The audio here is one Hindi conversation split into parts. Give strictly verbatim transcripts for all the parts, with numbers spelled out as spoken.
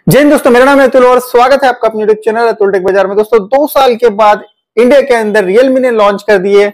जय हिंद दोस्तों, मेरा नाम है अतुल और स्वागत है आपका अपने यूट्यूब चैनल अतुल टेक बाजार में। दोस्तों दो साल के बाद इंडिया के अंदर रियलमी ने लॉन्च कर दिए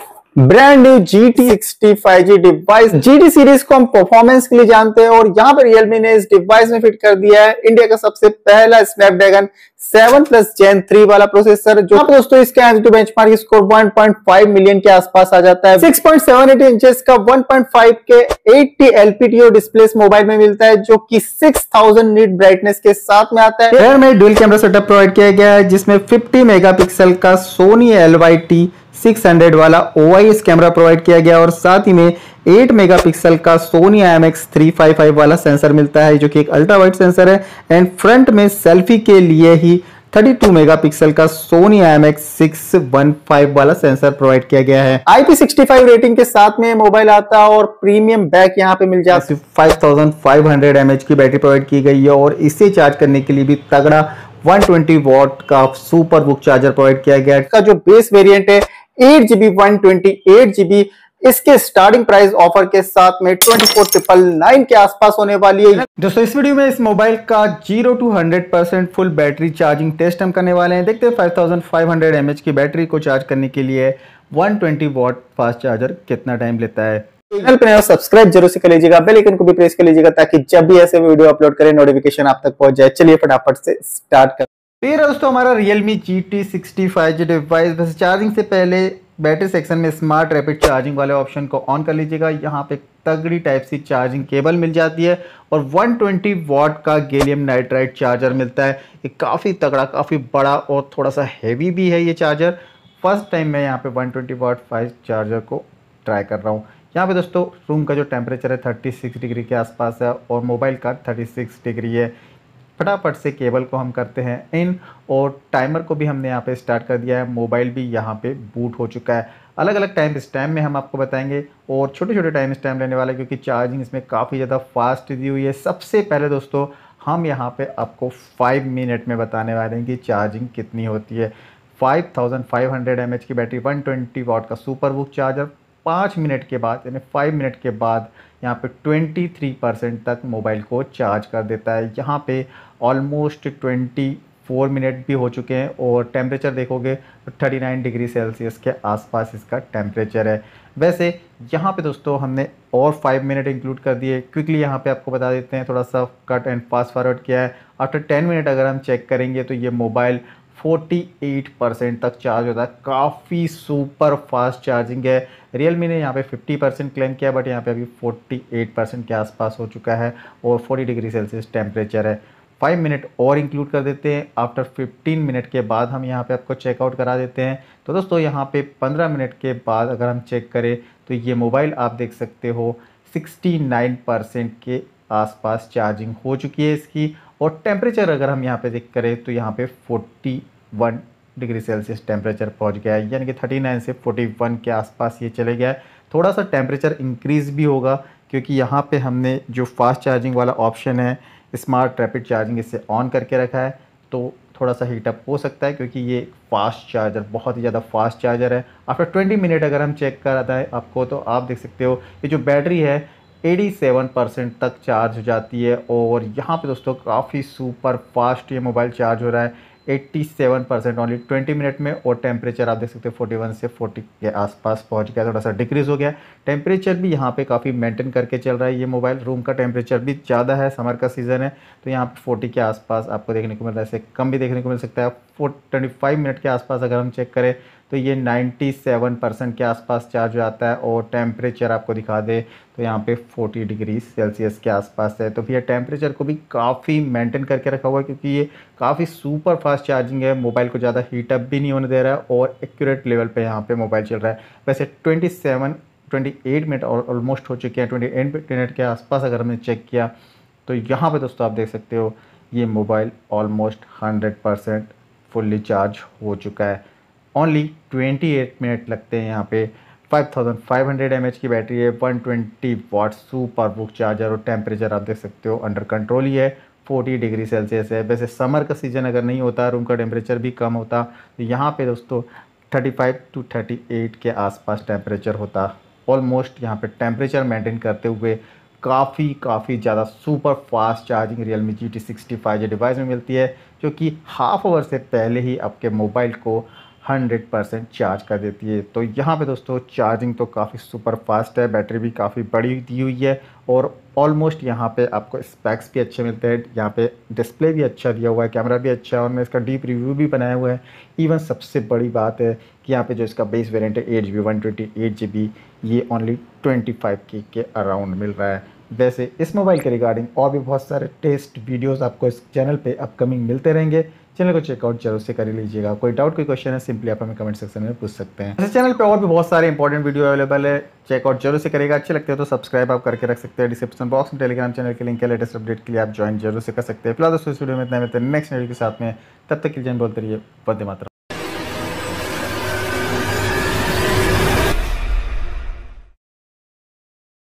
brand new G T sixty five G device. G T series को हम परफॉर्मेंस के लिए जानते हैं और यहाँ पर रियलमी ने इस डिवाइस में फिट कर दिया है इंडिया का सबसे पहला Snapdragon seven plus gen three वाला प्रोसेसर, जो दोस्तों इसका entry benchmark score one point five million के आसपास आ जाता है। Six point seven eight inches का one point five K eight T L P T O display mobile में मिलता है, जो कि सिक्स थाउजेंड निट ब्राइटनेस के साथ में आता है। रेयर में डुअल कैमरा सेटअप प्रोवाइड किया गया है, जिसमें फिफ्टी मेगापिक्सल का Sony L Y T six hundred वाला O I S camera provide किया गया और साथ ही में एट मेगापिक्सल का Sony I M X three five five वाला सेंसर मिलता है, जो कि एक अल्ट्रा वाइड सेंसर है। एंड फ्रंट में सेल्फी के लिए ही थर्टी टू मेगापिक्सल का Sony I M X six one five वाला सेंसर प्रोवाइड किया गया है। I P sixty five rating के साथ में मोबाइल आता है और प्रीमियम बैक यहाँ पे मिल जाता है। Five thousand five hundred M H की बैटरी प्रोवाइड की गई है और इसे चार्ज करने के लिए भी तगड़ा वन ट्वेंटी वॉट का सुपर बुक चार्जर प्रोवाइड किया गया है। इसका जो बेस वेरिएंट है eight GB one twenty eight GB, इसके स्टार्टिंग प्राइस ऑफर के साथ में ट्वेंटी फोर ट्रिपल नाइन के आसपास होने वाली है। दोस्तों इस वीडियो में इस मोबाइल का zero to hundred percent full battery charging test हम करने वाले हैं। देखते हैं five thousand five hundred M H की बैटरी को चार्ज करने के लिए one twenty watt fast charger कितना टाइम लेता है। चैनल पर नया सब्सक्राइब जरूर से कर लीजिएगा, बेल आइकन को भी प्रेस कर लीजिएगा ताकि जब भी ऐसे वीडियो अपलोड करें नोटिफिकेशन आप तक पहुंच जाए। चलिए फटाफट से स्टार्ट कर। तो ये दोस्तों हमारा Realme G T sixty five G device. वैसे चार्जिंग से पहले बैटरी सेक्शन में स्मार्ट रैपिड चार्जिंग वाले ऑप्शन को ऑन कर लीजिएगा। यहाँ पे तगड़ी टाइप सी चार्जिंग केबल मिल जाती है और वन ट्वेंटी वॉट का गैलियम नाइट्राइड चार्जर मिलता है। ये काफ़ी तगड़ा, काफ़ी बड़ा और थोड़ा सा हैवी भी है ये चार्जर। फर्स्ट टाइम मैं यहाँ पे one twenty watt fast charger को ट्राई कर रहा हूँ। यहाँ पे दोस्तों रूम का जो टेम्परेचर है थर्टी सिक्स डिग्री के आसपास है और मोबाइल का थर्टी सिक्स डिग्री है। फटाफट से केबल को हम करते हैं इन और टाइमर को भी हमने यहाँ पे स्टार्ट कर दिया है। मोबाइल भी यहाँ पे बूट हो चुका है। अलग अलग टाइम स्टैम्प में हम आपको बताएंगे और छोटे छोटे टाइम स्टैम्प लेने वाले, क्योंकि चार्जिंग इसमें काफ़ी ज़्यादा फास्ट दी हुई है। सबसे पहले दोस्तों हम यहाँ पे आपको फाइव मिनट में बताने वाले हैं कि चार्जिंग कितनी होती है। Five thousand five hundred M H की बैटरी, वन ट्वेंटी वॉट का सुपर बुक चार्जर, पाँच मिनट के बाद यानी फाइव मिनट के बाद यहाँ पे ट्वेंटी थ्री परसेंट तक मोबाइल को चार्ज कर देता है। यहाँ पे ऑलमोस्ट ट्वेंटी फोर मिनट भी हो चुके हैं और टेम्परेचर देखोगे तो थर्टी नाइन डिग्री सेल्सियस के आसपास इसका टेम्परेचर है। वैसे यहाँ पे दोस्तों हमने और फाइव मिनट इंक्लूड कर दिए। क्विकली यहाँ पे आपको बता देते हैं, थोड़ा सा कट एंड फास्ट फॉरवर्ड किया है। आफ्टर टेन मिनट अगर हम चेक करेंगे तो ये मोबाइल फोर्टी एट परसेंट तक चार्ज होता है। काफ़ी सुपर फास्ट चार्जिंग है। रियलमी ने यहाँ पे फिफ्टी परसेंट क्लेम किया, बट यहाँ पे अभी फोर्टी एट परसेंट के आसपास हो चुका है और फोर्टी डिग्री सेल्सियस टेम्परेचर है। फाइव मिनट और इंक्लूड कर देते हैं। आफ्टर फिफ्टीन मिनट के बाद हम यहाँ पे आपको चेकआउट करा देते हैं। तो दोस्तों यहाँ पे पंद्रह मिनट के बाद अगर हम चेक करें तो ये मोबाइल आप देख सकते हो सिक्सटी नाइन परसेंट के आसपास चार्जिंग हो चुकी है इसकी। और टेम्परेचर अगर हम यहाँ पे चेक करें तो यहाँ पे forty one degree celsius temperature पहुँच गया है, यानी कि थर्टी नाइन से फोर्टी वन के आसपास ये चले गया है। थोड़ा सा टेम्परेचर इंक्रीज़ भी होगा क्योंकि यहाँ पे हमने जो फास्ट चार्जिंग वाला ऑप्शन है स्मार्ट रैपिड चार्जिंग इससे ऑन करके रखा है, तो थोड़ा सा हीटअप हो सकता है क्योंकि ये फास्ट चार्जर बहुत ही ज़्यादा फास्ट चार्जर है। आफ्टर ट्वेंटी मिनट अगर हम चेक कराता है आपको तो आप देख सकते हो ये जो बैटरी है एटी सेवन परसेंट तक चार्ज हो जाती है और यहाँ पे दोस्तों काफ़ी सुपर फास्ट ये मोबाइल चार्ज हो रहा है eighty seven percent only twenty minute में। और टेम्परेचर आप देख सकते हो फोर्टी वन से फोर्टी के आसपास पहुँच गया, थोड़ा सा डिक्रीज़ हो गया। टेम्परेचर भी यहाँ पे काफ़ी मेंटेन करके चल रहा है ये मोबाइल। रूम का टेम्परेचर भी ज़्यादा है, समर का सीज़न है तो यहाँ पे फोर्टी के आसपास आपको देखने को मिल रहा है। इससे कम भी देखने को मिल सकता है। फोर ट्वेंटी फाइव मिनट के आसपास अगर हम चेक करें तो ये नाइन्टी सेवन परसेंट के आसपास चार्ज हो जाता है और टेम्परेचर आपको दिखा दे तो यहाँ पे फोर्टी डिग्री सेल्सियस के आसपास है। तो भैया टेम्परेचर को भी काफ़ी मेंटेन करके रखा हुआ है क्योंकि ये काफ़ी सुपर फास्ट चार्जिंग है। मोबाइल को ज़्यादा हीटअप भी नहीं होने दे रहा है और एक्यूरेट लेवल पे यहाँ पे मोबाइल चल रहा है। वैसे twenty seven twenty eight minute almost हो चुके हैं। ट्वेंटी एट मिनट के आसपास अगर हमने चेक किया तो यहाँ पे दोस्तों आप देख सकते हो ये mobile almost hundred percent fully charge हो चुका है। ओनली ट्वेंटी एट मिनट लगते हैं यहाँ पे। Five thousand five hundred M H की बैटरी है, one twenty watt SUPERVOOC charger और टेम्परेचर आप देख सकते हो अंडर कंट्रोल ही है, फोर्टी डिग्री सेल्सियस है। वैसे समर का सीज़न अगर नहीं होता, रूम का टेम्परेचर भी कम होता तो यहाँ पे दोस्तों thirty five to thirty eight के आसपास टेम्परेचर होता। ऑलमोस्ट यहाँ पे टेम्परेचर मेंटेन करते हुए काफ़ी काफ़ी ज़्यादा super fast charging Realme G T sixty five G device में मिलती है, जो कि हाफ आवर से पहले ही आपके मोबाइल को हंड्रेड परसेंट चार्ज कर देती है। तो यहाँ पे दोस्तों चार्जिंग तो काफ़ी सुपर फास्ट है, बैटरी भी काफ़ी बड़ी दी हुई है और ऑलमोस्ट यहाँ पे आपको स्पेक्स भी अच्छे मिलते हैं। यहाँ पे डिस्प्ले भी अच्छा दिया हुआ है, कैमरा भी अच्छा है और मैं इसका डीप रिव्यू भी बनाया हुआ है। इवन सबसे बड़ी बात है कि यहाँ पे जो इसका बेस वेरिएंट है eight G B one twenty eight G B, ये ओनली ट्वेंटी फाइव के के अराउंड मिल रहा है। वैसे इस मोबाइल के रिगार्डिंग और भी बहुत सारे टेस्ट वीडियोस आपको इस चैनल पे अपकमिंग मिलते रहेंगे। चैनल को चेकआउट जरूर से कर लीजिएगा। कोई डाउट कोई क्वेश्चन है सिंपली आप हमें कमेंट सेक्शन में पूछ सकते हैं। इस चैनल पे और भी बहुत सारे इंपॉर्टेंट वीडियो अवेलेबल है, चेकआउट जरूर से करेगा। अच्छे लगते हैं तो सब्सक्राइब आप करके रख सकते हैं। डिस्क्रिप्शन बॉक्स में टेलीग्राम चैनल के लिंक है, लेटेस्ट अपडेट के लिए आप ज्वाइन जरूर से कर सकते हैं। फिलहाल दोस्तों इस वीडियो में इतना मिलते हैं नेक्स्ट वीडियो के साथ में, तब तक के लिए बोलते रहिए वंदे मातरम।